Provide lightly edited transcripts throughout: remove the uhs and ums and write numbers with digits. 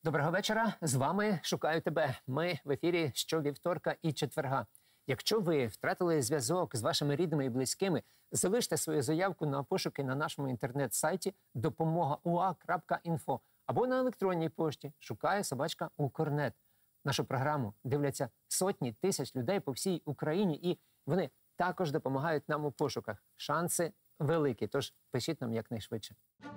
Доброго вечора. З вами «Шукаю тебе». Ми в ефірі щовівторка і четверга. Якщо ви втратили зв'язок з вашими рідними і близькими, залиште свою заявку на пошуки на нашому інтернет-сайті допомога.ua.info або на електронній пошті шукаю@Укрнет. Нашу програму дивляться сотні тисяч людей по всій Україні, і вони також допомагають нам у пошуках. Шанси великі, тож пишіть нам якнайшвидше.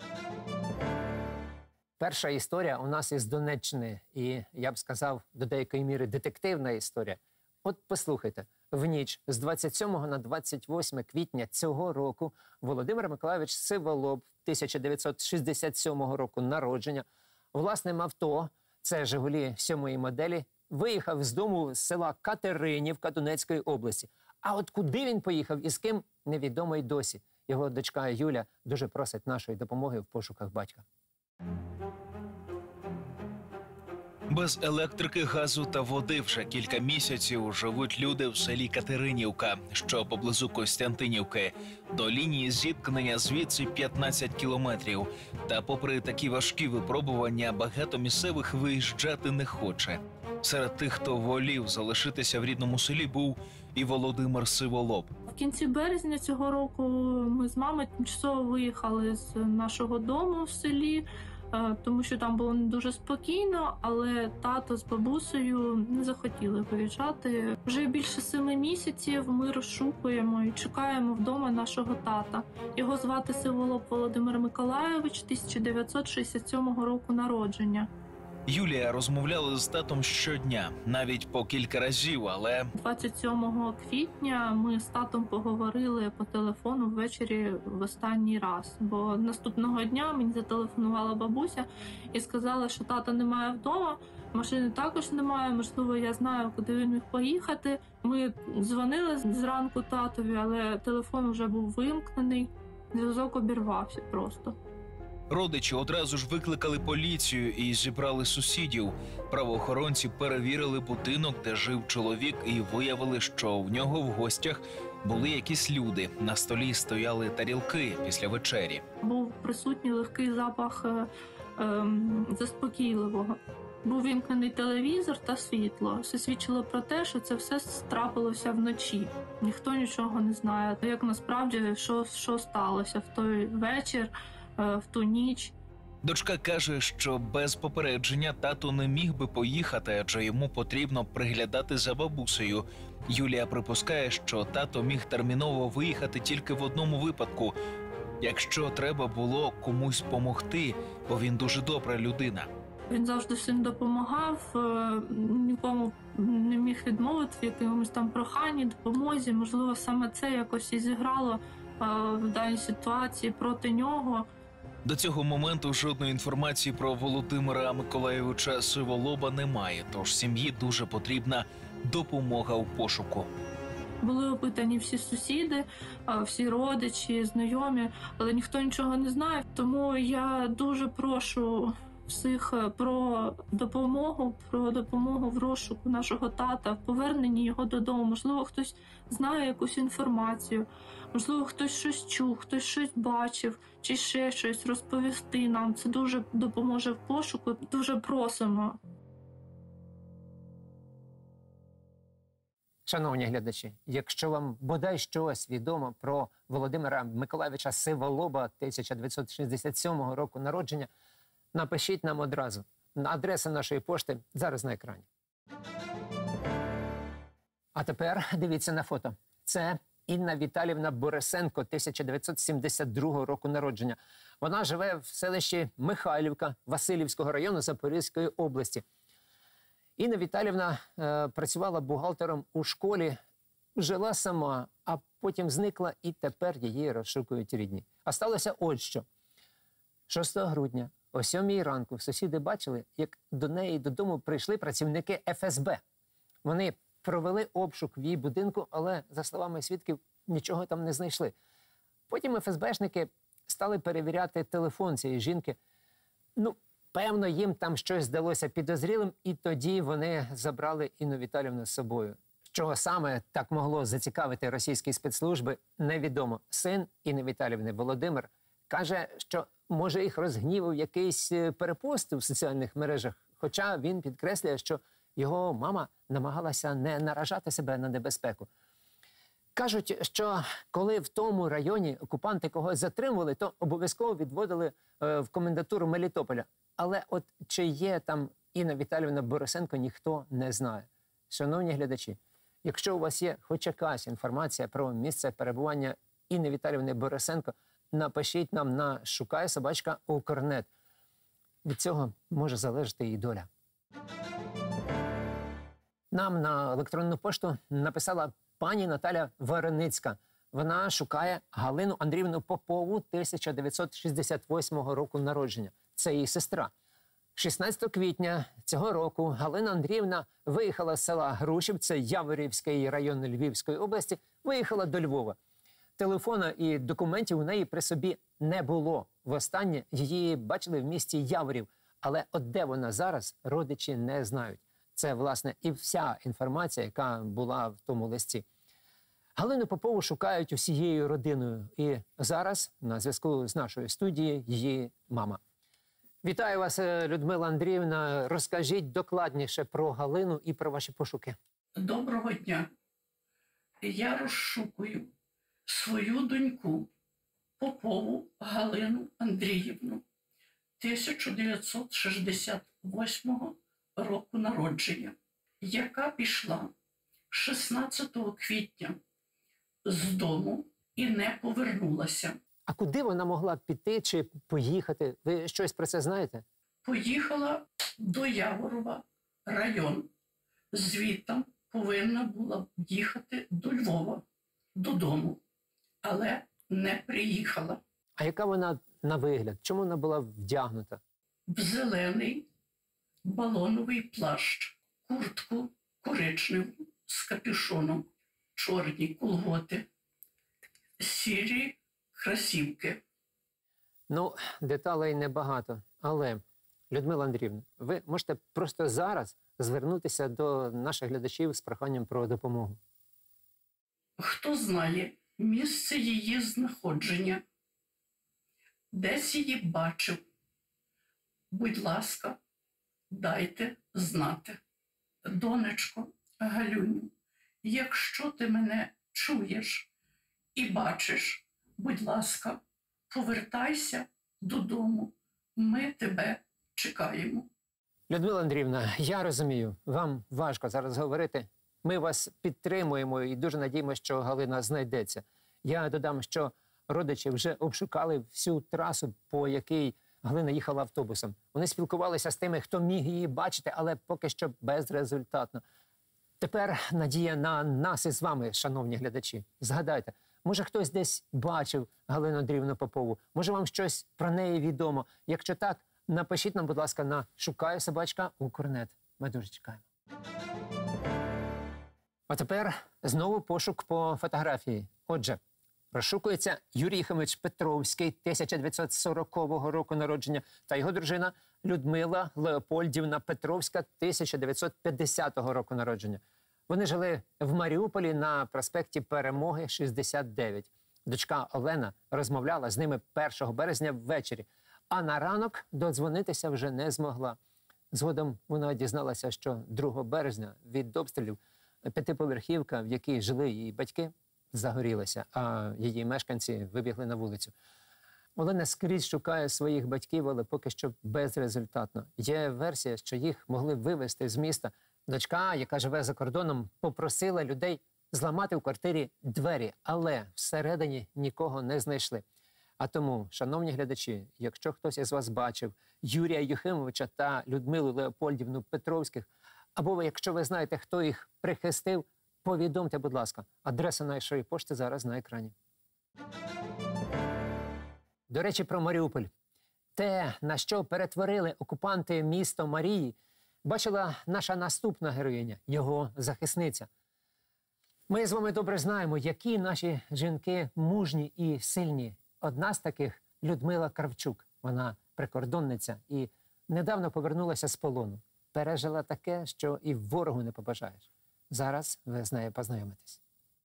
Перша історія у нас із Донеччини, і, я б сказав, до деякої міри детективна історія. От послухайте, в ніч з 27 на 28 квітня цього року Володимир Миколайович Сиволоб, 1967 року народження, власним авто, це «Жигулі» 7-ї моделі, виїхав з дому з села Катеринівка Донецької області. А от куди він поїхав і з ким – невідомо й досі. Його дочка Юля дуже просить нашої допомоги в пошуках батька. Без електрики, газу та води вже кілька місяців живуть люди в селі Катеринівка, що поблизу Костянтинівки. До лінії зіткнення звідси 15 кілометрів. Та попри такі важкі випробування, багато місцевих виїжджати не хоче. Серед тих, хто волів залишитися в рідному селі, був і Володимир Сиволоб. В кінці березня цього року ми з мамою тимчасово виїхали з нашого дому в селі, тому що там було не дуже спокійно, але тато з бабусею не захотіли виїжджати. Вже більше 7 місяців ми розшукуємо і чекаємо вдома нашого тата. Його звати Сиволоб Володимир Миколайович, 1967 року народження. Юлія розмовляла з татом щодня, навіть по кілька разів, але 27 квітня ми з татом поговорили по телефону ввечері в останній раз. Бо наступного дня мені зателефонувала бабуся і сказала, що тата немає вдома, машини також немає, можливо, я знаю, куди він міг поїхати. Ми дзвонили зранку татові, але телефон вже був вимкнений, зв'язок обірвався просто. родичі одразу ж викликали поліцію і зібрали сусідів. Правоохоронці перевірили будинок, де жив чоловік, і виявили, що в нього в гостях були якісь люди. На столі стояли тарілки після вечері. Був присутній легкий запах заспокійливого. Був вімкнений телевізор та світло. Все свідчило про те, що це все трапилося вночі. Ніхто нічого не знає, як насправді, що сталося в той вечір, в ту ніч. Дочка каже, що без попередження тато не міг би поїхати, адже йому потрібно приглядати за бабусею. Юлія припускає, що тато міг терміново виїхати тільки в одному випадку – якщо треба було комусь помогти, бо він дуже добра людина. Він завжди всім допомагав, нікому не міг відмовити в якомусь там проханні, допомозі. Можливо, саме це якось і зіграло в даній ситуації проти нього. До цього моменту жодної інформації про Володимира Миколайовича Сиволоба немає, тож сім'ї дуже потрібна допомога у пошуку. Були опитані всі сусіди, всі родичі, знайомі, але ніхто нічого не знає. Тому я дуже прошу всіх про допомогу в розшуку нашого тата, в поверненні його додому. Можливо, хтось знає якусь інформацію, можливо, хтось щось чув, хтось щось бачив, чи ще щось розповісти нам. Це дуже допоможе в пошуку. Дуже просимо. Шановні глядачі, якщо вам бодай щось відомо про Володимира Миколайовича Сиволоба 1967 року народження, напишіть нам одразу. Адреса нашої пошти зараз на екрані. А тепер дивіться на фото. Це Інна Віталіївна Борисенко, 1972 року народження. Вона живе в селищі Михайлівка Василівського району Запорізької області. Інна Віталіївна працювала бухгалтером у школі, жила сама, а потім зникла, і тепер її розшукують рідні. А сталося ось що. 6 грудня о 7 ранку сусіди бачили, як до неї додому прийшли працівники ФСБ. Вони провели обшук в її будинку, але, за словами свідків, нічого там не знайшли. Потім ФСБшники стали перевіряти телефон цієї жінки. Певно, їм там щось здалося підозрілим, і тоді вони забрали Інну Віталіївну з собою. Чого саме так могло зацікавити російські спецслужби, невідомо. Син Інни Віталіївни, Володимир, каже, що, може, їх розгнівав якийсь перепост у соціальних мережах Хоча він підкреслює, що його мама намагалася не наражати себе на небезпеку. Кажуть, що коли в тому районі окупанти когось затримували, то обов'язково відводили в комендатуру Мелітополя. Але от чи є там Інна Віталіївна Борисенко, ніхто не знає. Шановні глядачі, якщо у вас є хоч якась інформація про місце перебування Інни Віталіївни Борисенко, напишіть нам на шукай@Укрнет. Від цього може залежати її доля. Нам на електронну пошту написала пані Наталя Вареницька. Вона шукає Галину Андріївну Попову 1968 року народження. Це її сестра. 16 квітня цього року Галина Андріївна виїхала з села Грушів, це Яворівський район Львівської області, виїхала до Львова. Телефона і документів у неї при собі не було. Востаннє її бачили в місті Яворів. Але от де вона зараз, родичі не знають. Це, власне, і вся інформація, яка була в тому листі. Галину Попову шукають усією родиною. І зараз на зв'язку з нашою студією її мама. Вітаю вас, Людмила Андріївна. Розкажіть докладніше про Галину і про ваші пошуки. Доброго дня. Я розшукую свою доньку Попову Галину Андріївну 1968 року народження, яка пішла 16 квітня з дому і не повернулася. А куди вона могла піти чи поїхати? Ви щось про це знаєте? Поїхала до Яворова район. Звідти повинна була їхати до Львова, додому, але не приїхала. А яка вона на вигляд? Чому вона була вдягнута? В зелений балоновий плащ, куртку коричневу з капюшоном, чорні колготи, сірі кросівки. Ну, деталей небагато. Але, Людмила Андріївна, ви можете просто зараз звернутися до наших глядачів з проханням про допомогу. Хто знає місце її знаходження, десь її бачив, будь ласка, дайте знати. Донечко, Галюню, якщо ти мене чуєш і бачиш, будь ласка, повертайся додому. Ми тебе чекаємо. Людмила Андріївна, я розумію, вам важко зараз говорити. Ми вас підтримуємо і дуже надіємося, що Галина знайдеться. Я додам, що родичі вже обшукали всю трасу, по якій Галина їхала автобусом. Вони спілкувалися з тими, хто міг її бачити, але поки що безрезультатно. Тепер надія на нас із вами, шановні глядачі. Згадайте, може хтось десь бачив Галину Андріївну Попову, може вам щось про неї відомо. Якщо так, напишіть нам, будь ласка, на шукаю@Укрнет. Ми дуже чекаємо. А тепер знову пошук по фотографії. Отже, розшукується Юрій Єхимович Петровський, 1940 року народження, та його дружина Людмила Леопольдівна Петровська, 1950 року народження. Вони жили в Маріуполі на проспекті Перемоги, 69. Дочка Олена розмовляла з ними 1 березня ввечері, а на ранок додзвонитися вже не змогла. Згодом вона дізналася, що 2 березня від обстрілів п'ятиповерхівка, в якій жили її батьки, загорілася, а її мешканці вибігли на вулицю. Олена скрізь шукає своїх батьків, але поки що безрезультатно. Є версія, що їх могли вивезти з міста. Дочка, яка живе за кордоном, попросила людей зламати в квартирі двері, але всередині нікого не знайшли. А тому, шановні глядачі, якщо хтось із вас бачив Юрія Єхимовича та Людмилу Леопольдівну Петровських, або якщо ви знаєте, хто їх прихистив, повідомте, будь ласка. Адреса нашої пошти зараз на екрані. До речі, про Маріуполь. Те, на що перетворили окупанти місто Марії, бачила наша наступна героїня, його захисниця. Ми з вами добре знаємо, які наші жінки мужні і сильні. Одна з таких – Людмила Кравчук. Вона прикордонниця і недавно повернулася з полону. Пережила таке, що і ворогу не побажаєш. Зараз ви з нею познайомитесь.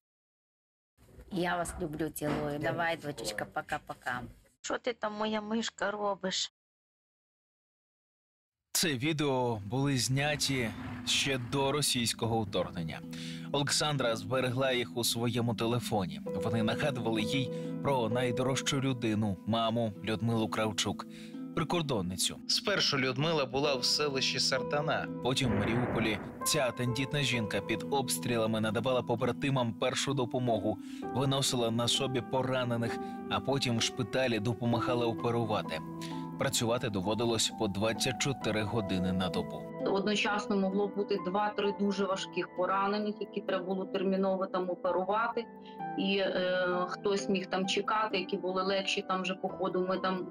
Я вас люблю, цілую. Давай, дочечка, пока-пока. Що ти там, моя мишка, робиш? Це відео були зняті ще до російського вторгнення. Олександра зберегла їх у своєму телефоні. Вони нагадували їй про найдорожчу людину – маму Людмилу Кравчук, прикордонницю. Спершу Людмила була в селищі Сартана, потім в Маріуполі. Ця тендітна жінка під обстрілами надавала побратимам першу допомогу, виносила на собі поранених, а потім в шпиталі допомагала оперувати. Працювати доводилось по 24 години на добу. Одночасно могло бути 2-3 дуже важких поранених, які треба було терміново там оперувати. І хтось міг там чекати, які були легші там вже по ходу. Ми там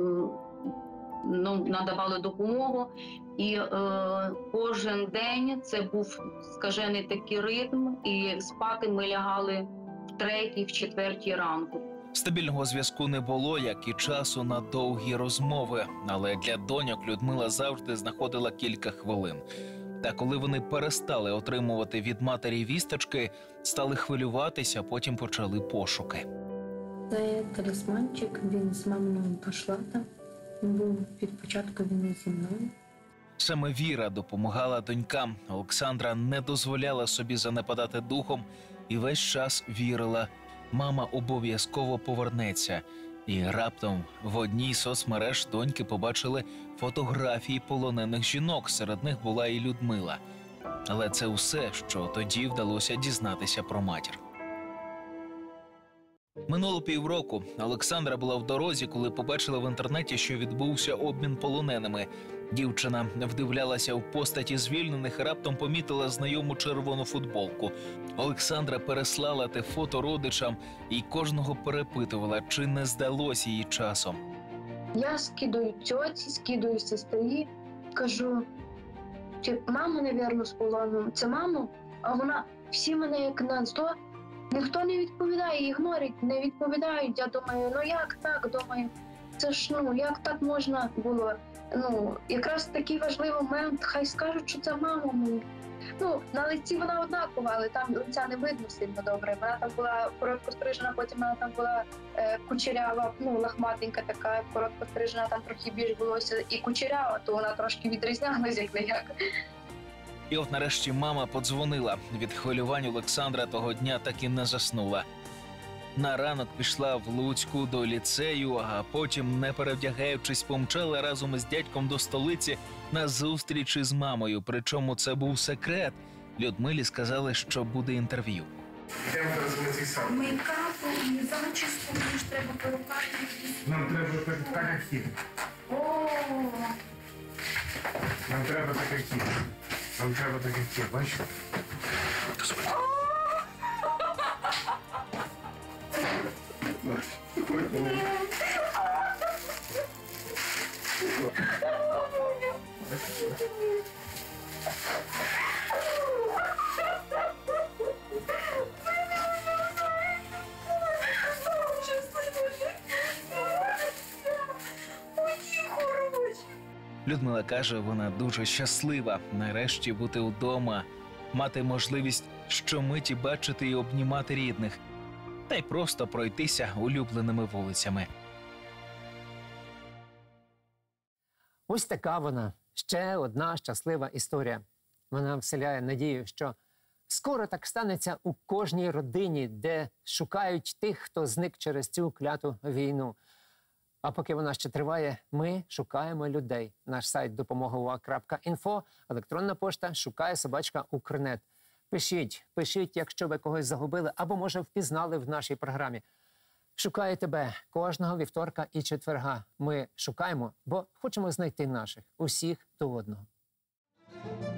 надавали допомогу. І кожен день це був скажений такий ритм, і спати ми лягали в 3-й, в 4-й ранку. Стабільного зв'язку не було, як і часу на довгі розмови. Але для доньок Людмила завжди знаходила кілька хвилин. Та коли вони перестали отримувати від матері вісточки, стали хвилюватися, потім почали пошуки. Це талісманчик, він з мамою пішла там. Був від початку війни зі мною. Саме віра допомагала донькам. Олександра не дозволяла собі занепадати духом і весь час вірила – мама обов'язково повернеться. І раптом в одній з соцмереж доньки побачили фотографії полонених жінок. Серед них була і Людмила. Але це усе, що тоді вдалося дізнатися про матір. Минуло півроку. Олександра була в дорозі, коли побачила в інтернеті, що відбувся обмін полоненими. Дівчина вдивлялася в постаті звільнених і раптом помітила знайому червону футболку. Олександра переслала те фото родичам і кожного перепитувала, чи не здалось їй часом. Я скидаю тьоті, скидаю сестрі, кажу, мама, напевно, з полону. Це мама? А вона, всі мене як на 100, ніхто не відповідає, ігнорить, не відповідають. Я думаю, як так, думаю, це ж, як так можна було? Якраз такий важливий момент, хай скажуть, що це мама моя. На лиці вона однакова, але там лиця не видно сильно добре. Вона там була короткострижена, потім вона там була кучерява, лахматенька така, короткострижена, там трохи більш волосся і кучерява, то вона трошки відрізнялася як-не-як. І от нарешті мама подзвонила. Від хвилювань Олександра того дня так і не заснула. На ранок пішла в Луцьку до ліцею, а потім, не перевдягаючись, помчала разом із дядьком до столиці на зустріч із мамою. Причому це був секрет. Людмилі сказали, що буде інтерв'ю. Мейкапу і зачіску, мені ж треба перукати. Нам треба так хід. Нам треба так хід. Нам треба так хід, бачиш? Людмила каже, вона дуже щаслива нарешті бути вдома, мати можливість щомиті бачити і обнімати рідних, та й просто пройтися улюбленими вулицями. Ось така вона, ще одна щаслива історія. Вона вселяє надію, що скоро так станеться у кожній родині, де шукають тих, хто зник через цю кляту війну. А поки вона ще триває, ми шукаємо людей. Наш сайт допомога.ua.info, електронна пошта шукає@Укрнет. Пишіть, якщо ви когось загубили або, може, впізнали в нашій програмі. Шукаю тебе кожного вівторка і четверга. Ми шукаємо, бо хочемо знайти наших, усіх до одного.